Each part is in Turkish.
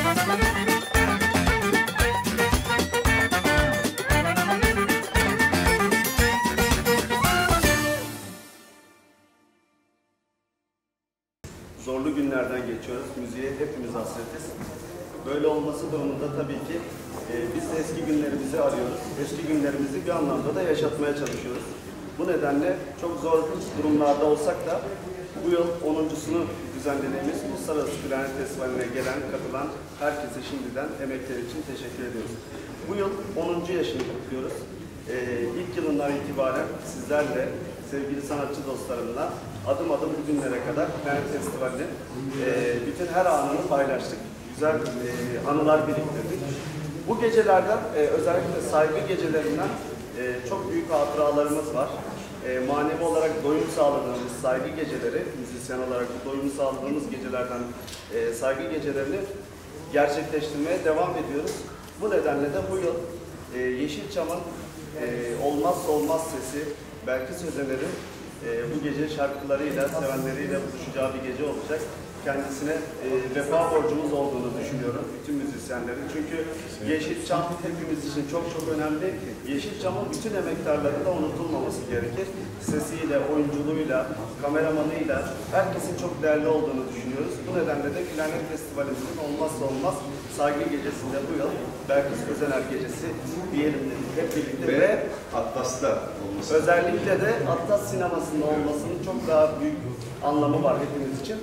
Zorlu günlerden geçiyoruz. Müziğe hepimiz hasretiz. Böyle olması durumunda tabii ki biz de eski günlerimizi arıyoruz. Eski günlerimizi bir anlamda da yaşatmaya çalışıyoruz. Bu nedenle çok zor durumlarda olsak da bu yıl 10.sunu düzenlediğimiz Uluslararası Klarnet Festivali'ne gelen, katılan herkese şimdiden emekleri için teşekkür ediyoruz. Bu yıl 10. yaşını kutluyoruz. İlk yılından itibaren sizlerle, sevgili sanatçı dostlarımla adım adım bugünlere kadar Klarnet Festivali'nin bütün her anını paylaştık. Güzel anılar biriktirdik. Bu gecelerden, özellikle saygı gecelerinden çok büyük hatıralarımız var. Manevi olarak doyum sağladığımız saygı geceleri, müzisyen olarak doyum sağladığımız gecelerden saygı gecelerini gerçekleştirmeye devam ediyoruz. Bu nedenle de bu yıl Yeşilçam'ın olmazsa olmaz sesi Belkıs Özener'in bu gece şarkılarıyla, sevenleriyle buluşacağı bir gece olacak. Kendisine vefa borcumuz olduğunu düşünüyorum, bütün müzisyenlerin. Çünkü Yeşilçam hepimiz için çok çok önemli. Yeşilçam'ın bütün emektarları da unutulmaması gerekir. Sesiyle, oyunculuğuyla, kameramanıyla herkesin çok değerli olduğunu düşünüyoruz. Bu nedenle de Klarnet Festivalimizin olmazsa olmaz saygı gecesinde bu yıl Belkıs Özener gecesi diyelim dedik hep birlikte ve Atlas'ta olması. Özellikle de Atlas sinemasında olmasının çok daha büyük anlamı var hepimiz için.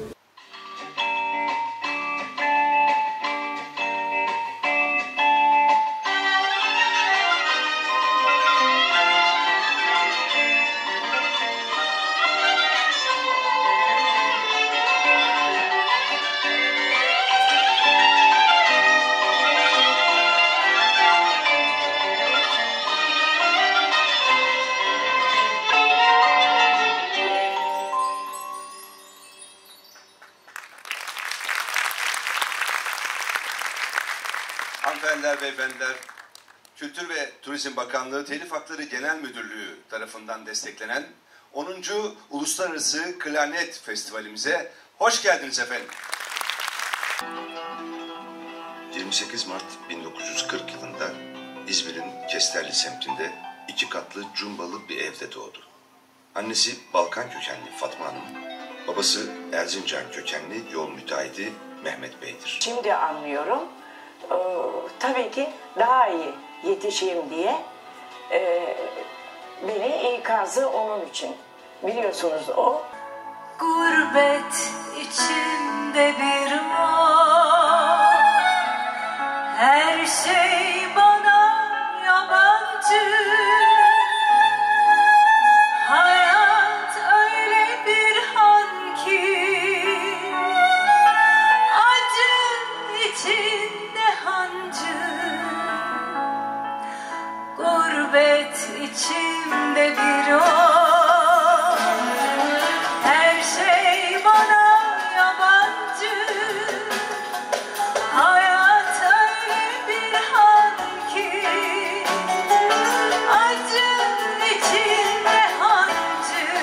Hanımefendiler, beyefendiler, Kültür ve Turizm Bakanlığı Telif Hakları Genel Müdürlüğü tarafından desteklenen 10. Uluslararası Klarnet Festivalimize hoş geldiniz efendim. 28 Mart 1940 yılında İzmir'in Kesterli semtinde 2 katlı cumbalı bir evde doğdu. Annesi Balkan kökenli Fatma Hanım, babası Erzincan kökenli yol müteahhidi Mehmet Bey'dir. Şimdi anlıyorum. Tabii ki daha iyi yetişeyim diye beni ikazı onun için. Biliyorsunuz o. Gurbet içinde bir an, her şey bana yabancı. Hayat öyle bir han ki, acı içinde hancı. Gurbet içimde bir an, her şey bana yabancı. Hayat öyle bir han ki, acı içinde hancı.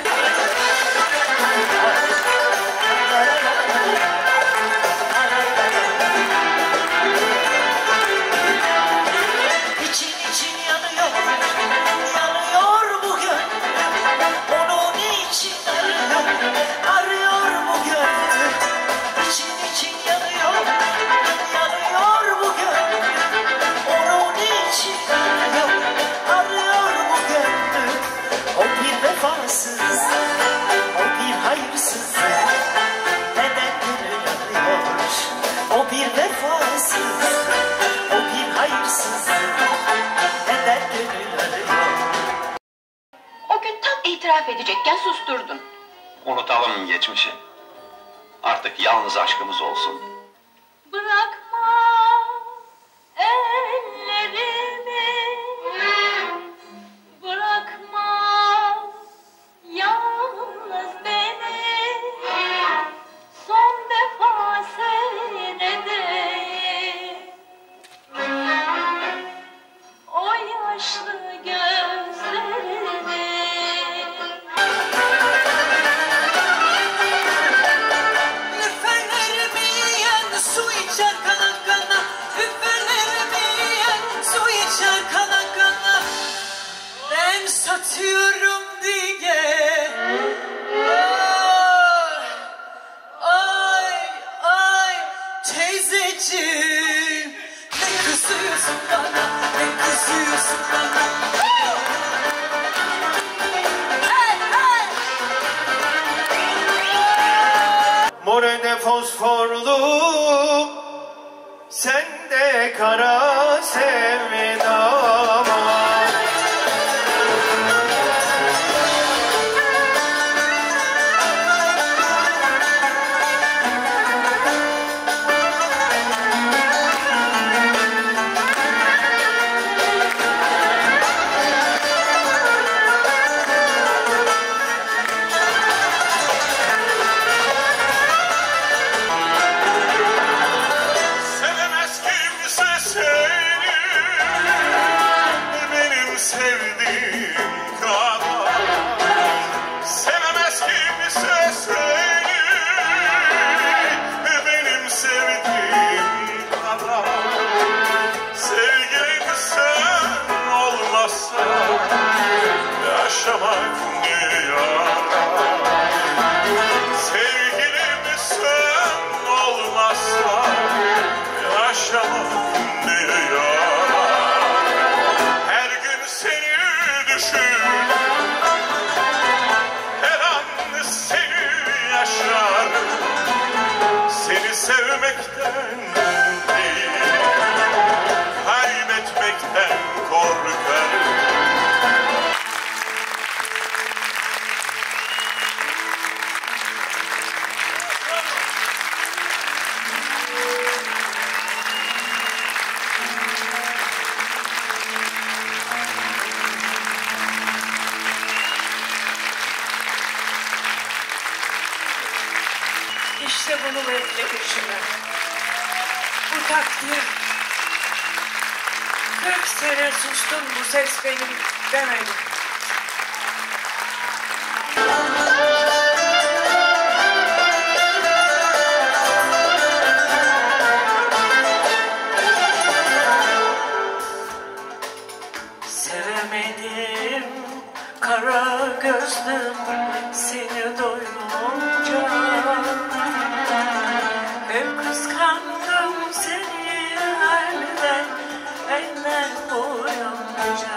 İçin için yanıyor, yanıyor bu gönlüm. Onun için arıyor bu gönlüm. İçin yanıyor, yanıyor bu gönlüm. Onun için arıyor bu gönlüm. O bir vefasız, o bir hayırsız. Neden gönül arıyor? O bir vefasız, o bir hayırsız. Neden gönül arıyor? O gün tam itiraf edecekken susturdun. Unutalım geçmişi. Artık yalnız aşkımız olsun. Bırakma ellerimi, bırakma yalnız beni. Son defa seyredeyim o yaşlı gözlerini. Lüferlerimi yiyen su içer kanım. anneciğim. Ne kızıyorsun bana, ne kızıyorsun bana. Morene fosforlu, sen de kara sevdama. Yaşamak ne yara. Sevgilim sen olmazsa yaşamak ne yara. Her gün seni düşün, her an seni yaşarım. Seni sevmekten değil, kaybetmekten korkarım. İşte bunu beklemişim ben. Bu takdir. 40 sene sustum, bu ses benim demedim. Sevemedim kara gözlüm seni doyunca. Hep kıskandım seni elden boyunca.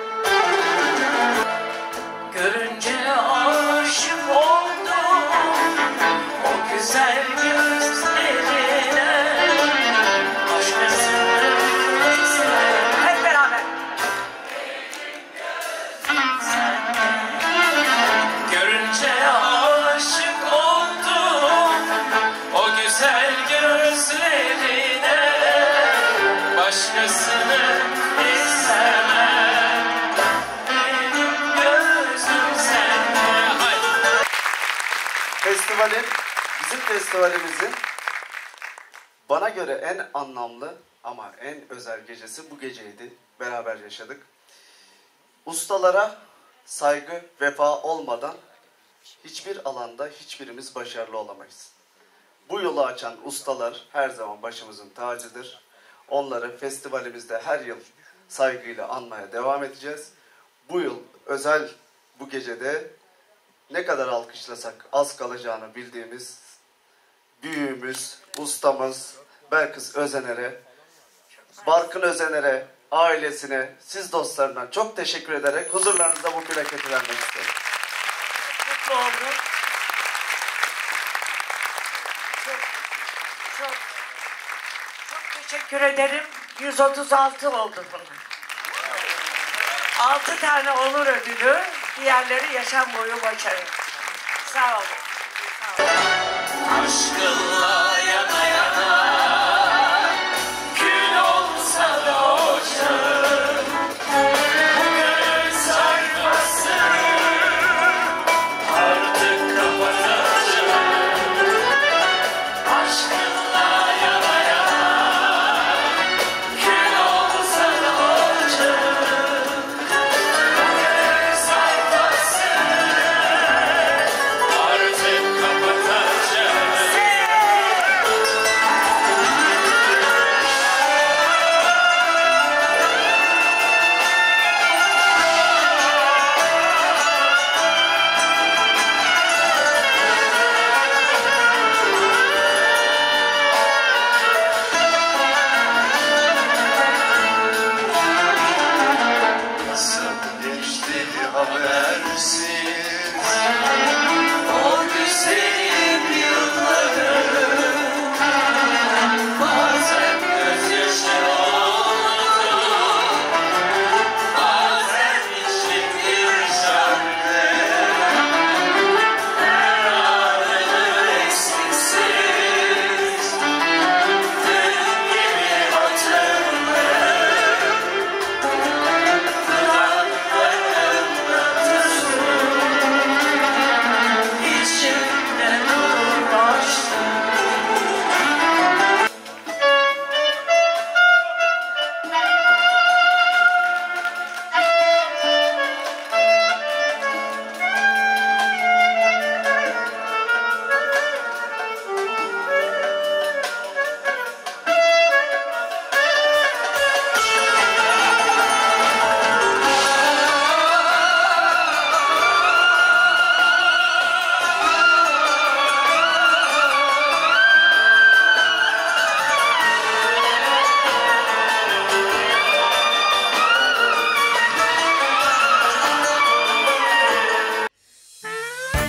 Görünce aşık oldum o güzel gözlerine. Başkasını istemem. Hep beraber. Görünce aşık oldum o güzel gözlerine. Başkasını istemem. Benim gözüm sende. Festivalin, bizim festivalimizin bana göre en anlamlı ama en özel gecesi bu geceydi. Beraber yaşadık. Ustalara saygı, vefa olmadan hiçbir alanda hiçbirimiz başarılı olamayız. Bu yolu açan ustalar her zaman başımızın tacıdır. Onları festivalimizde her yıl saygıyla anmaya devam edeceğiz. Bu yıl özel bu gecede ne kadar alkışlasak az kalacağını bildiğimiz büyüğümüz, ustamız Belkıs Özener'e, Barkın Özener'e, ailesine, siz dostlarına çok teşekkür ederek huzurlarınızda bu plaketi vermek isterim. Mutlu oldum. Çok teşekkür ederim. 136 oldu bunlar. 6 tane onur ödülü, diğerleri yaşam boyu başarı. Sağ olun. Sağ olun. Aşkınla yana yana kül olsa da ocağım. Bu gönül sayfasını artık kapatacağım. Aşkınla yana yana kül olsa da ocağım. Bu gönül sayfasını artık kapatacağım.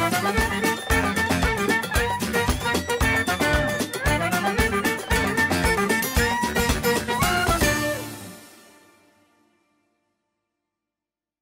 Müzik